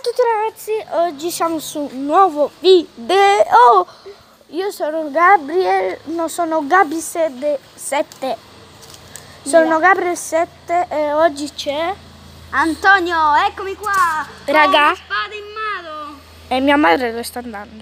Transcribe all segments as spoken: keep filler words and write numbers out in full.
tutti ragazzi, oggi siamo su un nuovo video. Io sono Gabriel, non sono Gabi sette. Sono Gabriel sette e oggi c'è Antonio, eccomi qua. Raga, ho una spada in mano. E mia madre lo sta andando.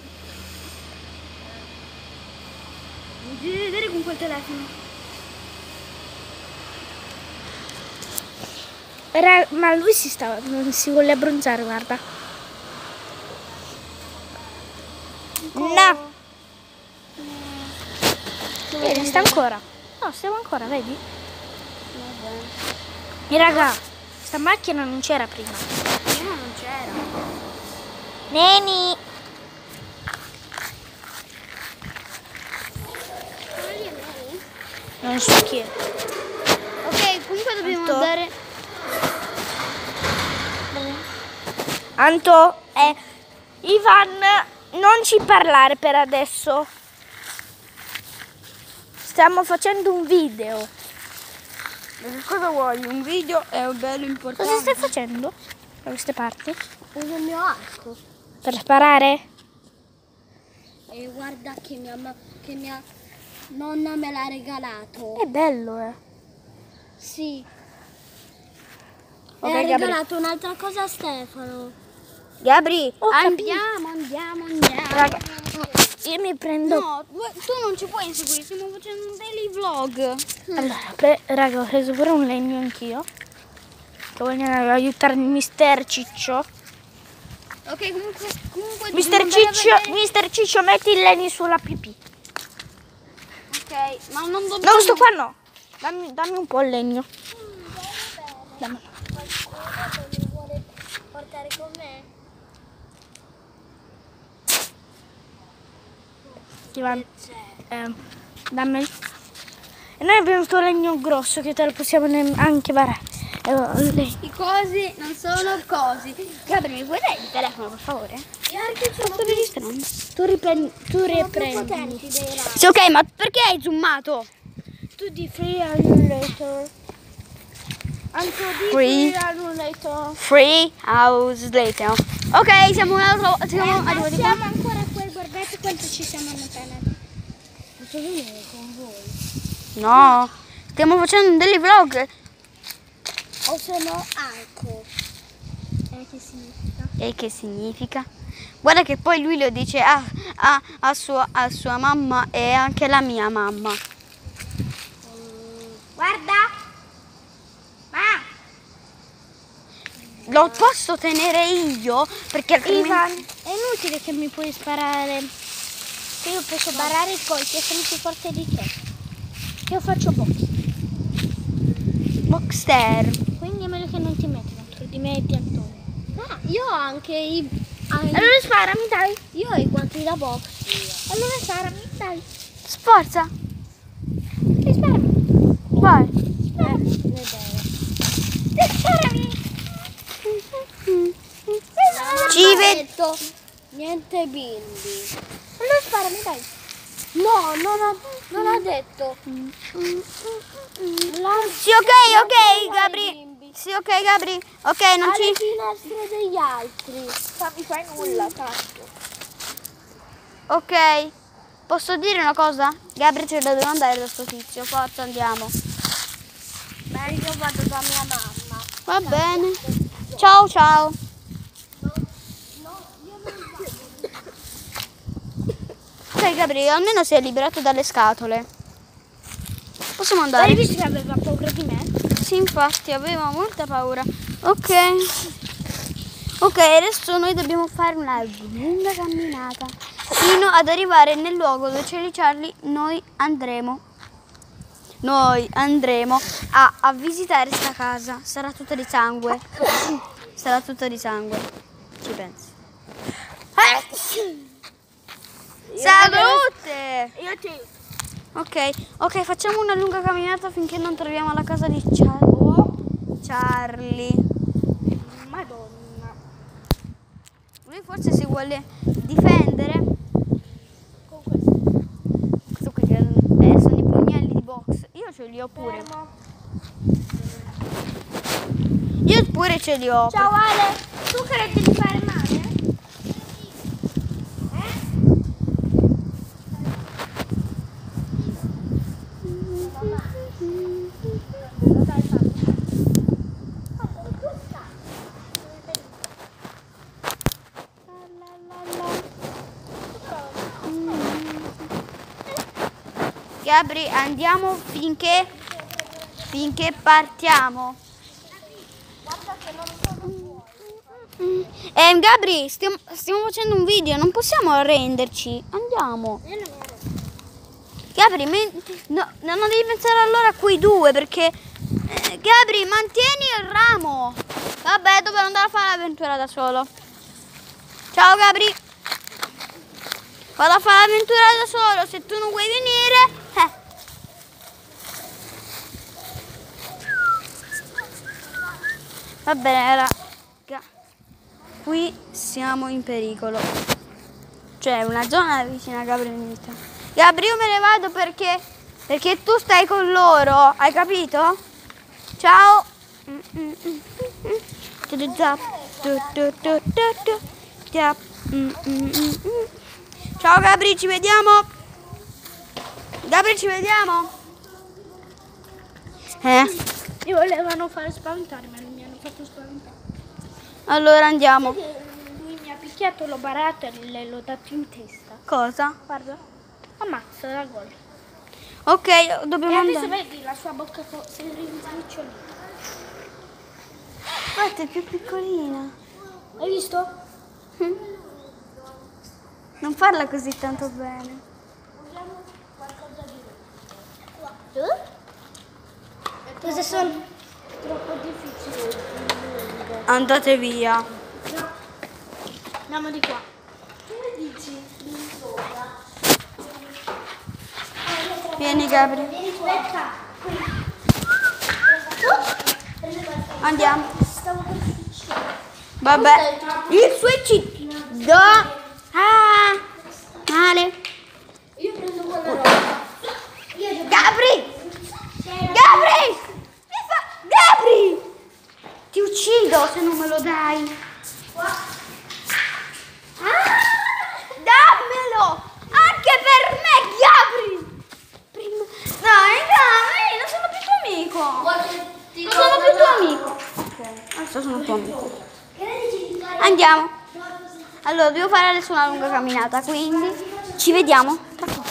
Non ti devi vedere con quel telefono. Ra ma lui si sta, non si vuole abbronzare, guarda. No. Vedi, sta ancora. No, stiamo ancora, vedi? E raga, sta macchina non c'era prima. Prima non c'era. Neni. Non so chi è. Ok, comunque dobbiamo Anto. andare. Anto, eh, Ivan, non ci parlare per adesso. Stiamo facendo un video. Cosa vuoi? Un video è un bello importante. Cosa stai facendo da queste parti? Uso il mio arco. Per sparare? E guarda che mia, che mia nonna me l'ha regalato. È bello, eh. Sì. Ok, e ha Gabri. regalato un'altra cosa a Stefano. Gabri, oh, Andiamo, andiamo, andiamo. raga, io mi prendo... No, tu non ci puoi inseguire, stiamo facendo un daily vlog. Allora, pre... raga, ho preso pure un legno anch'io. Che voglio aiutare il mister Ciccio. Ok, comunque, comunque Mister dobbiamo andare Ciccio, a vedere- mister Ciccio, metti il legno sulla pipì. Ok, ma non dobbiamo... No, sto qua no. Dammi, dammi un po' il legno. Dammi. Qualcosa mi vuole portare con me? Ivan, eh, dammi. E noi abbiamo questo legno grosso che te lo possiamo anche barare. Eh, I cosi non sono cosi. Gabri, mi puoi dare il telefono, per favore? Io anche sono registrando. tu riprendi. Tu riprendi. Sì, ok, ma perché hai zoomato? Tu di free annulator. Anche di Free. free annulator. Free house later. Ok, siamo un altro. Siamo Eh, ma arrivati siamo qua. ancora a quel guardate quanto ci siamo allontanati. Posso venire con voi? No, stiamo facendo degli vlog. O se no arco. E che significa? E che significa? Guarda che poi lui lo dice a, a, a, sua, a sua mamma e anche la mia mamma. Guarda! Ma! Lo posso tenere io perché altrimenti... Ivan, è inutile che mi puoi sparare. Che io posso barare i colpi e sono più forte di te. Io faccio box. Boxster. Quindi è meglio che non ti metti contro di me e di Antonio. Ah, io ho anche i... Allora sparami, dai. Io ho i guanti da box. Allora sparami, dai. Sforza. E sparami. Vai. Sparami. E sparami. Ci vedo. Niente bimbi. Allora sparami, dai. No, non ho, Non ho detto. Sì, ok, ok, Gabri. Sì, ok, Gabri. Ok, non Alle ci... finestre degli altri. Non mi fai nulla, tanto. Ok. Posso dire una cosa? Gabri ce la devo andare da sto tizio. Forza, andiamo. Beh, io vado da mia mamma. Va bene. Ciao, ciao. Ok, Gabri, almeno si è liberato dalle scatole. Possiamo andare? Hai visto che aveva paura di me? Sì, infatti, aveva molta paura. Ok. Ok, adesso noi dobbiamo fare una lunga camminata fino ad arrivare nel luogo dove c'è il Charlie. Noi andremo. Noi andremo a, a visitare sta casa. Sarà tutta di sangue. Sarà tutta di sangue. Ci pensi. Salute! Io ti... Ok, ok, facciamo una lunga camminata finché non troviamo la casa di Charlie. Charlie. Madonna. Lui forse si vuole difendere. Con questo. Questo qui che eh, sono i pugnali di box. Io ce li ho pure. Fermo. Io pure ce li ho. Ciao Ale, tu credi di Gabri, andiamo finché, finché partiamo. Eh, Gabri, stiamo, stiamo facendo un video, non possiamo arrenderci. Andiamo. Gabri, me, no, non devi pensare allora a quei due perché... Eh, Gabri, mantieni il ramo. Vabbè, dovevo andare a fare l'avventura da solo. Ciao Gabri. Vado a fare l'avventura da solo, se tu non vuoi venire... Eh. Va bene, raga. Qui siamo in pericolo. Cioè, una zona vicina a Gabri. Gabri, io me ne vado perché... Perché tu stai con loro, hai capito? Ciao. Ciao Gabri, ci vediamo. Gabri, ci vediamo. Eh? Mi volevano fare spaventare, ma non mi hanno fatto spaventare. Allora andiamo. Lui mi ha picchiato, l'ho barato e le l'ho dato in testa. Cosa? Guarda, ammazza da gol. Ok, dobbiamo E adesso andare. vedi la sua bocca co- si rintricciolita. Guarda, è più piccolina. Hai visto? Non farla così tanto bene. Usiamo qualcosa di nuovo. Queste sono troppo difficili. Andate via. No. Andiamo di qua. Che dici? Di sopra. Vieni Gabri. Aspetta. Andiamo. Stavo per switch. Vabbè. Il switch. Do. Ah. Male. Io prendo quella roba. Io Gabri. Gabri. Mi fa... Gabri. Ti uccido se non me lo dai. Ah, dammelo. Anche per me, Gabri. Prima... Dai, Gabri, non sono più tuo amico. Non sono più tuo amico. Ok, adesso sono tuo amico. Andiamo. Allora, devo fare adesso una lunga camminata, quindi ci vediamo tra poco.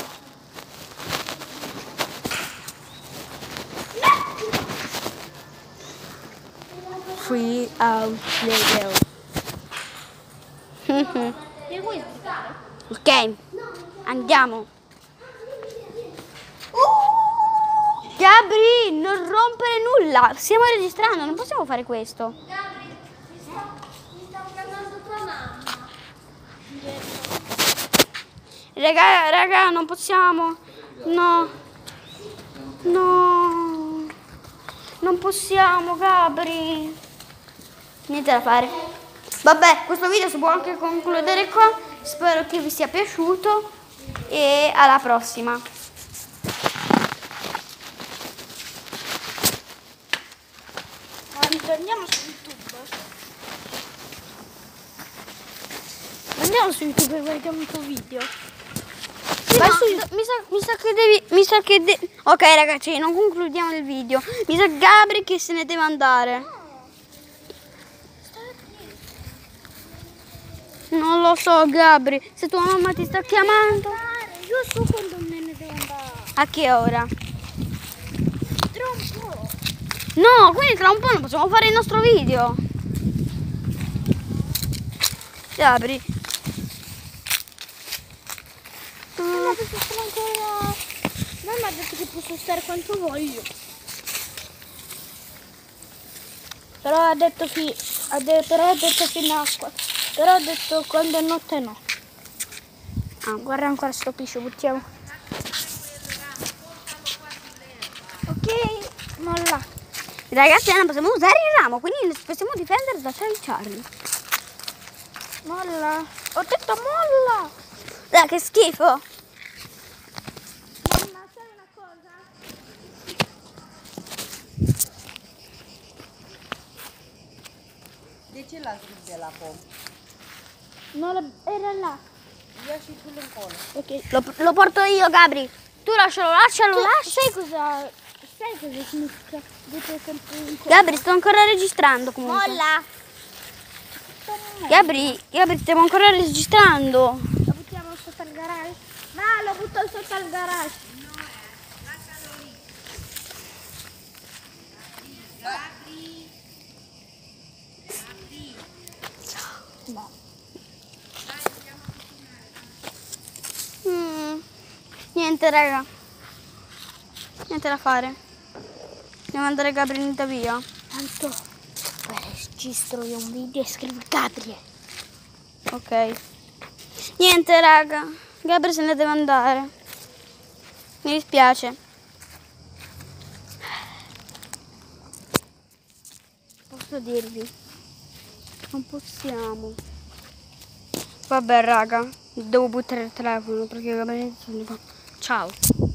Free out video. Ok, andiamo. Gabri, non rompere nulla. Stiamo registrando, non possiamo fare questo. Gabri, mi sta, mi sta chiamando tua mamma. Raga, raga, non possiamo. No. No. Non possiamo, Gabri. Niente da fare. Vabbè, questo video si può anche concludere qua. Spero che vi sia piaciuto e alla prossima. Ma ritorniamo su YouTube. Andiamo su YouTube e guardiamo il tuo video. Sì, Vai no, su- d- mi, sa, mi sa che devi. Mi sa che de- ok, ragazzi, non concludiamo il video. Mi sa Gabri che se ne deve andare. Non lo so, Gabri. Se tua mamma ti sta chiamando. Io so quando me ne devo andare. A che ora? Tra un po'. No, quindi tra un po' non possiamo fare il nostro video. Gabri. Ma perché sono ancora... Mamma ha detto che posso stare quanto voglio. Però ha detto che... Ha detto, però ha detto fino a qua. Però ha detto quando è notte no. Ah, guarda ancora sto piscio, buttiamo. Ok, molla. Ragazzi, non possiamo usare il ramo, quindi possiamo difendere da Charlie. Molla. Ho detto molla. Dai, che schifo. Mamma, sai una cosa? Dici la della pompa. No, la- era là. Io ci tu le colo. Ok. Lo, lo porto io, Gabri. Tu lascialo, lascialo, Tu lascialo. sai cosa... Sai cosa significa? Dite sempre in cuore. Gabri, sto ancora registrando comunque. Molla. Gabri, Gabri, stiamo ancora registrando. Lo buttiamo sotto al garage? No, lo butto sotto al garage. No. Mm. Niente raga, niente da fare, devo mandare Gabrielita via. Tanto poi registro io un video e scrivo Gabriel. Ok, niente raga, Gabriele se ne deve andare, mi dispiace. Posso dirvi, non possiamo. Vabbè raga, devo buttare il telefono perché Gabriele se ne va. Ciao.